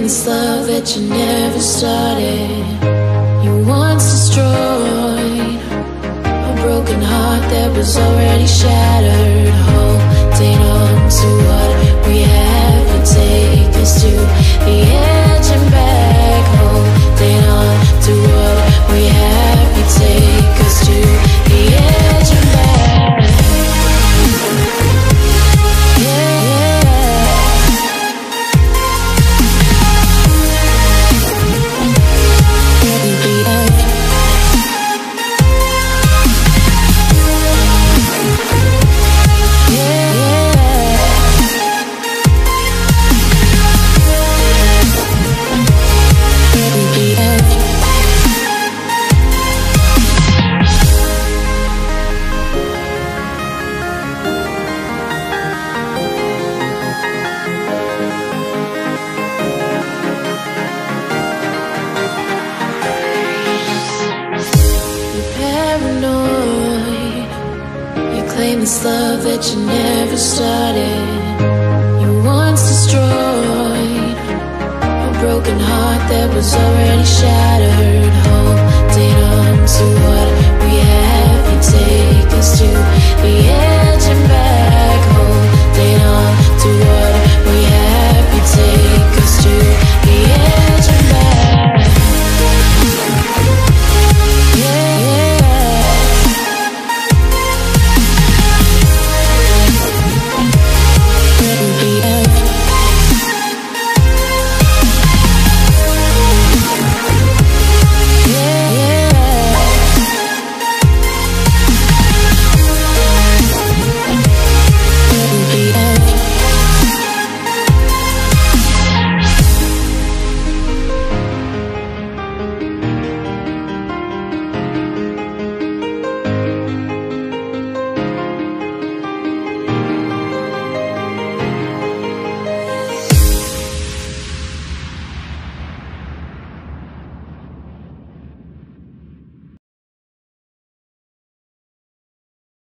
this love that you never started. You once destroyed a broken heart that was already shattered. Holding on to what we have and take us to the edge and back. Holding on to what we have and take us to the edge and back. This love that you never started. You once destroyed a broken heart that was already shattered.